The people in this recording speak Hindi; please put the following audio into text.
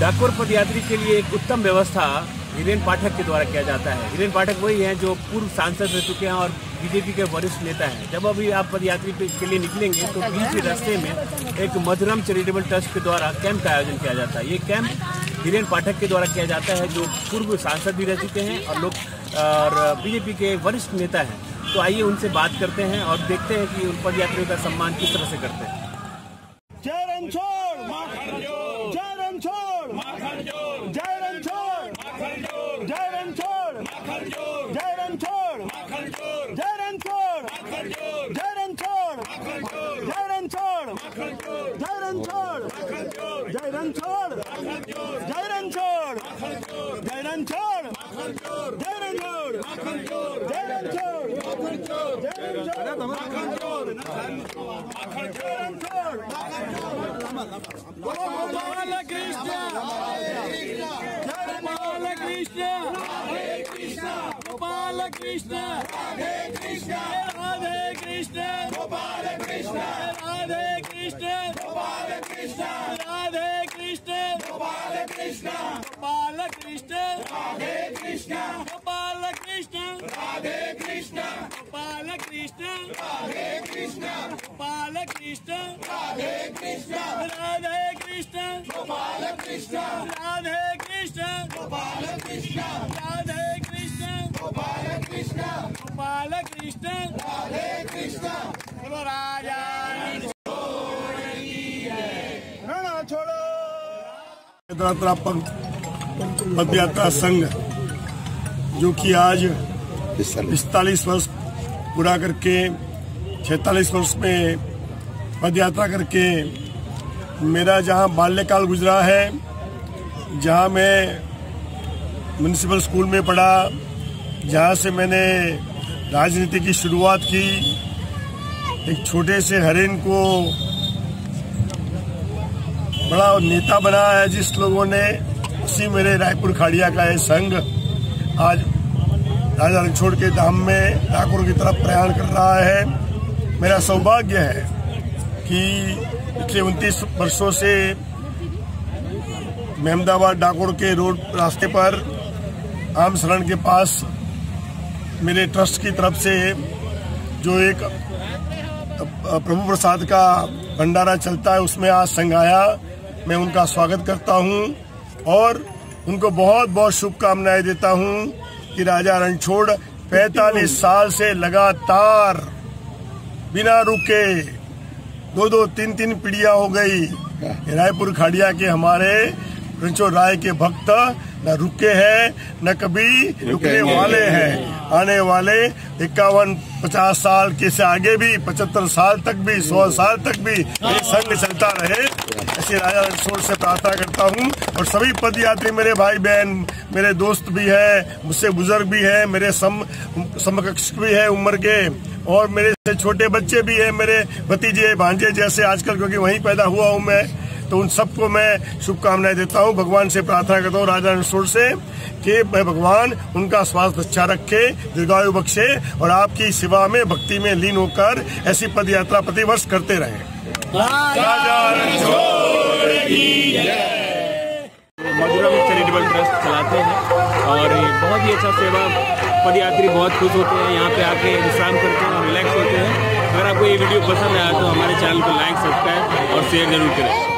डाकोर पदयात्री के लिए एक उत्तम व्यवस्था हिरेन पाठक के द्वारा किया जाता है। हिरेन पाठक वही हैं जो पूर्व सांसद रह चुके हैं और बीजेपी के वरिष्ठ नेता हैं। जब अभी आप पदयात्री के लिए निकलेंगे तो बीच रास्ते में एक मधुरम चैरिटेबल ट्रस्ट के द्वारा कैंप का आयोजन किया जाता है। ये कैंप हिरेन पाठक के द्वारा किया जाता है जो पूर्व सांसद भी रह चुके हैं और बीजेपी के वरिष्ठ नेता हैं। तो आइए उनसे बात करते हैं और देखते हैं कि उन पदयात्रियों का सम्मान किस तरह से करते हैं। जय रणछोड़, जय रणछोड़, जय रणछोड़, जय रणछोड़, जय रणछोड़, जय रणछोड़, जय रणछोड़, जय रणछोड़, जय रणछोड़, जय रणछोड़, जय रणछोड़, जय रणछोड़, जय रणछोड़, जय रणछोड़, गोपाल कृष्ण, गोपाल कृष्ण, गोपाल कृष्ण, राधे कृष्ण, राधे कृष्ण, गोपाल कृष्ण, राधे कृष्ण, गोपाल कृष्ण, राधे कृष्ण, गोपाल कृष्ण, गोपाल कृष्ण, राधे कृष्ण, गोपाल कृष्ण, राधे कृष्ण, गोपाल कृष्ण, राधे कृष्ण, गोपाल कृष्ण, राधे कृष्ण, राधे कृष्ण, गोपाल कृष्ण, राधे कृष्ण, गोपाल कृष्ण, राधे कृष्ण, गोपाल कृष्ण, गोपाल कृष्ण, राधे कृष्ण, बोलो राजा पद यात्रा संघ जो कि आज 45 वर्ष पूरा करके 46 वर्ष में पद यात्रा करके मेरा जहां बाल्यकाल गुजरा है, जहां मैं म्युनिसिपल स्कूल में पढ़ा, जहां से मैंने राजनीति की शुरुआत की, एक छोटे से हरिन को बड़ा नेता बनाया है जिस लोगों ने, उसी मेरे रायपुर खाड़िया का यह संघ आज राजा रणछोड़ के धाम में डाकोर की तरफ प्रयाण कर रहा है। मेरा सौभाग्य है कि पिछले 29 वर्षों से अहमदाबाद डाकोर के रोड रास्ते पर आम शरण के पास मेरे ट्रस्ट की तरफ से जो एक प्रभु प्रसाद का भंडारा चलता है उसमें आज संघ आया। मैं उनका स्वागत करता हूं और उनको बहुत बहुत शुभकामनाएं देता हूं कि राजा रणछोड़ 45 साल से लगातार बिना रुके 2-2, 3-3 पीढ़ियां हो गई रायपुर खाड़िया के हमारे रणछोड़ राय के भक्त न रुके हैं न कभी रुकने वाले हैं। आने वाले 51-50 साल के से आगे भी 75 साल तक भी 100 साल तक भी ये संघ चलता रहे, ऐसे राजा रणछोड़ से प्रार्थना करता हूं। और सभी पदयात्री मेरे भाई बहन, मेरे दोस्त भी है, मुझसे बुजुर्ग भी है, मेरे समकक्ष भी है उम्र के, और मेरे से छोटे बच्चे भी है, मेरे भतीजे भांजे जैसे आजकल, क्योंकि वहीं पैदा हुआ हूं मैं, तो उन सबको मैं शुभकामनाएं देता हूं। भगवान से प्रार्थना करता हूं राजा रणछोड़ से कि भगवान उनका स्वास्थ्य अच्छा रखे, दीर्घायु बख्शे और आपकी सेवा में भक्ति में लीन होकर ऐसी पद यात्रा प्रतिवर्ष करते रहें। राजा रणछोड़ की जय। मधुरम चैरिटेबल ट्रस्ट चलाते हैं और बहुत ही अच्छा सेवा, पदयात्री बहुत खुश होते हैं, यहाँ पे आके विश्राम करते हैं और रिलैक्स होते हैं। अगर आपको ये वीडियो पसंद आया तो हमारे चैनल को लाइक, सब्सक्राइब और शेयर जरूर करें।